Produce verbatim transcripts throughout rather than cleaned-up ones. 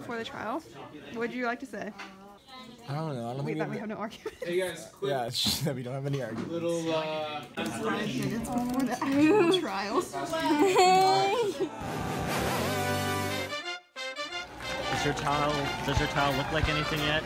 before the trial. What would you like to say? I don't know. I don't we, think that we have no argument. Hey guys, quick. Yeah, it's just that we don't have any arguments. Little, uh... Five minutes before the actual trial. Does your towel, does your towel look like anything yet?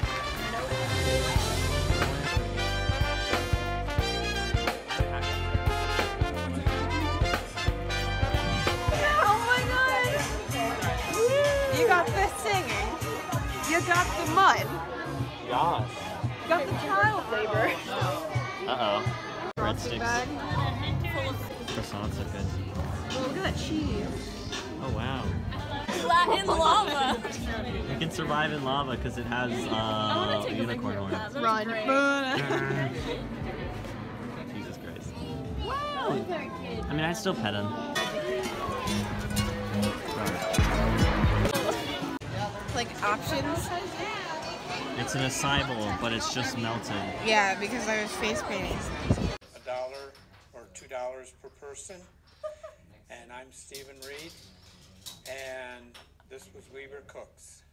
Oh my god! You got the singing. You got the mud. Yeah. You got the tile flavor. Uh-oh. Frosting Breadsticks. bag. Croissants are good. Oh, look at that cheese. Oh, wow. Latin lava. You can survive in lava because it has uh, unicorn horns. Run. Jesus Christ. Wow. I mean, I'd still pet him. Like options? It's an acai bowl, but it's just melted. Yeah, because I was face painting. A dollar or two dollars per person. And I'm Stephen Reed. And this was Weaver Cooks.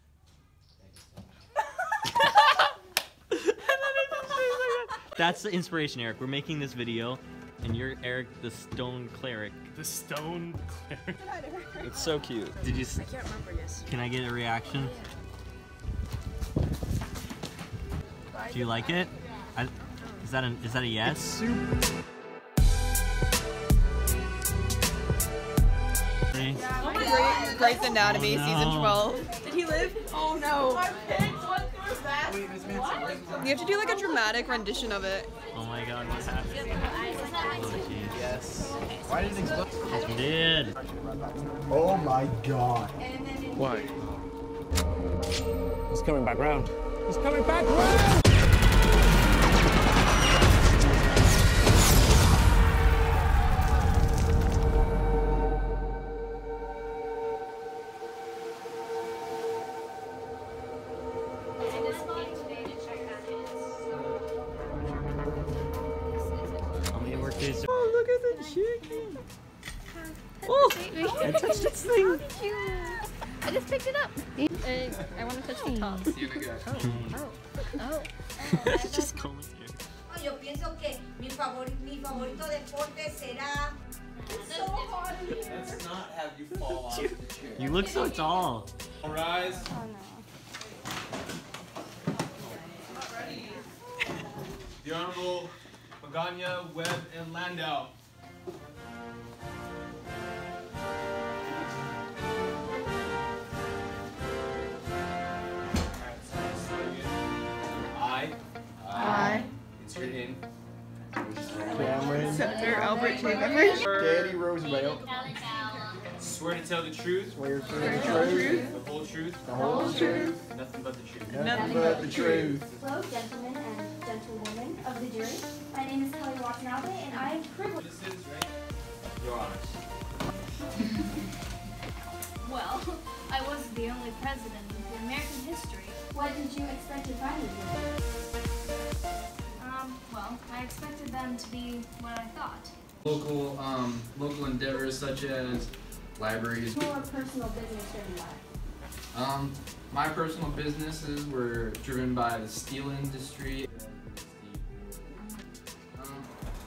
That's the inspiration, Eric. We're making this video, and you're Eric the Stone Cleric. The Stone Cleric. It's so cute. Did you? I can't remember this. Can I get a reaction? Do you like it? I, is that a is that a yes? Three. Grey, Grey's Anatomy, Oh, no. season twelve. Did he live? Oh no. You have to do like a dramatic rendition of it. Oh my God, what happened? Oh jeez. Yes. Why did it explode? Yes, we did. Oh my god. Why? It's coming back round. It's coming back round! How many work days? Oh, look at the chicken. Oh, I touched its thing. I just picked it up. And I want to touch the top. See you again. Oh. Oh. It's just combing here. Yo pienso que mi, favor, mi favorito deporte será. So hard. Let's not have you fall off the chair. You look so tall. All rise. Oh no. The Honorable Magana, Webb, and Landau. I. I. Insert in. Cameron. Senator Albert J. Beveridge. Daddy Roosevelt. Swear to tell the truth, Swear to the truth. the whole truth, The whole truth. nothing but the truth. Nothing but the truth. Hello, gentlemen and gentlewomen of the jury. My name is Kelly Watanabe, and I am privileged. This is right. Your honors. Well, I was the only president in American history. What did you expect to find in here? Um, well, I expected them to be what I thought. Local, um, local endeavors such as libraries. More personal business driven by. Um, my personal businesses were driven by the steel industry. Um,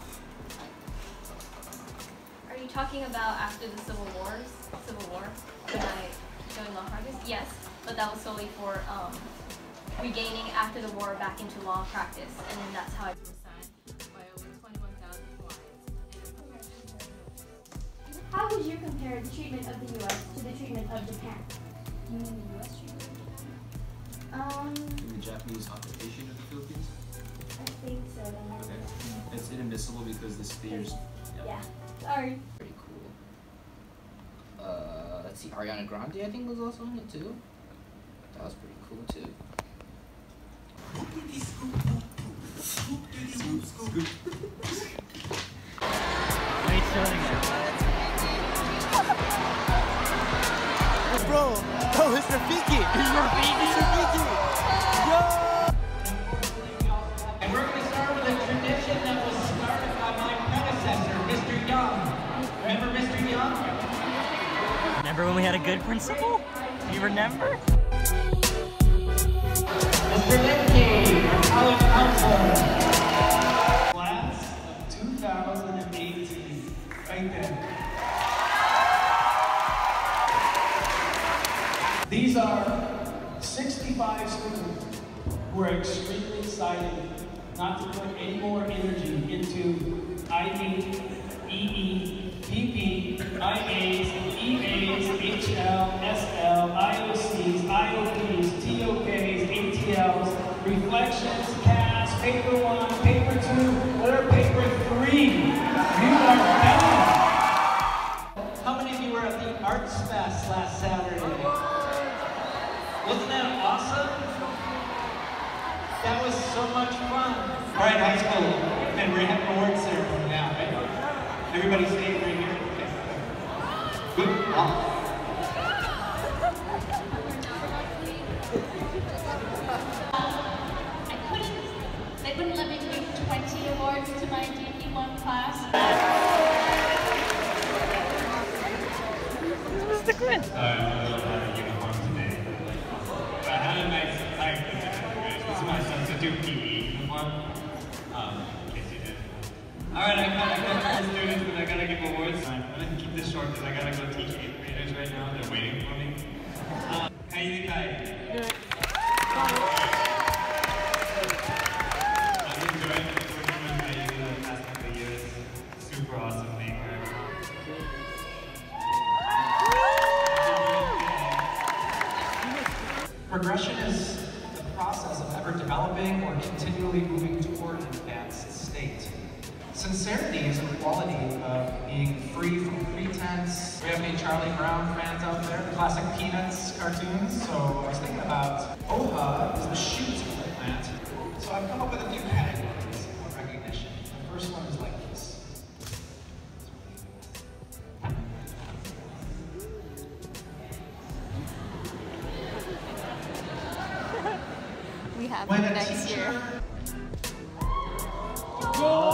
Are you talking about after the Civil Wars? Civil War? When I joined law practice? Yes, but that was solely for um, regaining after the war back into law practice, and then that's how I was signed by over twenty-one thousand clients. How would you compare the treatment of the U S to the treatment of Japan? You mean the U S treatment of Japan? Um, the Japanese occupation of the Philippines. I think so. Then. Okay. It's inadmissible because the spears. Yeah. Sorry. Pretty cool. Uh, let's see, Ariana Grande I think was also in it too. That was pretty cool too. Great showing it. Bro, oh, it's Rafiki. It's Rafiki. It's Rafiki. Yo! And we're going to start with a tradition that was started by my predecessor, Mister Young. Remember Mister Young? Remember when we had a good principal? Do you remember? are sixty-five students who are extremely excited not to put any more energy into I B, E E, P P, I As, E As, H L, S L, I O Cs, I O Ps, T O Ks, A T Ls, reflections, casts, paper one, paper two, or paper three. You are done. How many of you were at the Arts Fest last Saturday? Wasn't that awesome? That was so much fun. All right, high school, and we're having an awards ceremony now, right? Everybody stay right here. Okay. Good. Wow. I couldn't, they wouldn't let me bring twenty awards to my D P one class. Mister Quinn. Uh, I don't have a uniform today. But I had a nice hike. This is my substitute P E uniform. Um, in case you did. Alright, I got a couple of students, but I gotta give awards. I'm gonna keep this short because I gotta go teach eighth graders right now. They're waiting for me. Um, how you think I? Good. I've enjoyed working with Mayu the past couple of years. Super awesome maker. Progression is the process of ever developing or continually moving toward an advanced state. Sincerity is a quality of being free from pretense. We have any Charlie Brown fans out there? The classic Peanuts cartoons? So I was thinking about O H A is the shoot of the plant. So I've come up with a few categories of recognition. The first one is like this. We have When it a next teacher year. Oh!